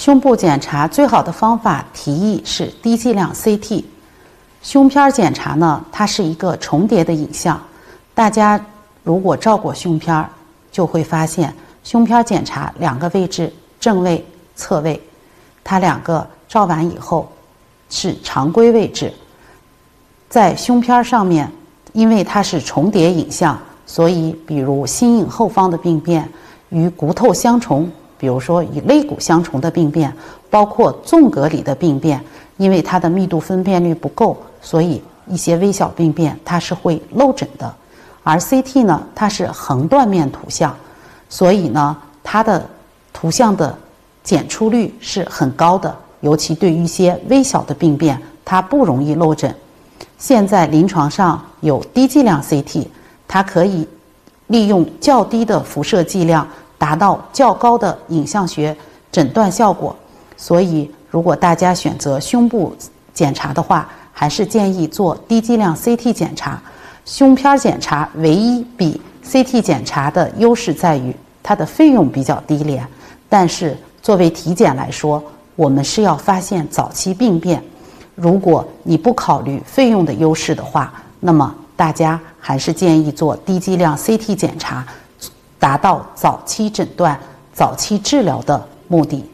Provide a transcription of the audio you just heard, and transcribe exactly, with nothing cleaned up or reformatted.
胸部检查最好的方法提议是低剂量 C T。胸片检查呢，它是一个重叠的影像。大家如果照过胸片，就会发现胸片检查两个位置，正位、侧位，它两个照完以后是常规位置。在胸片上面，因为它是重叠影像，所以比如心影后方的病变与骨头相重，比如说以肋骨相重的病变，包括纵隔里的病变，因为它的密度分辨率不够，所以一些微小病变它是会漏诊的。而 C T 呢，它是横断面图像，所以呢，它的图像的检出率是很高的，尤其对于一些微小的病变，它不容易漏诊。现在临床上有低剂量 C T， 它可以利用较低的辐射剂量达到较高的影像学诊断效果。所以如果大家选择胸部检查的话，还是建议做低剂量 C T 检查。胸片检查唯一比 C T 检查的优势在于它的费用比较低廉，但是作为体检来说，我们是要发现早期病变。如果你不考虑费用的优势的话，那么大家还是建议做低剂量 C T 检查，达到早期诊断、早期治疗的目的。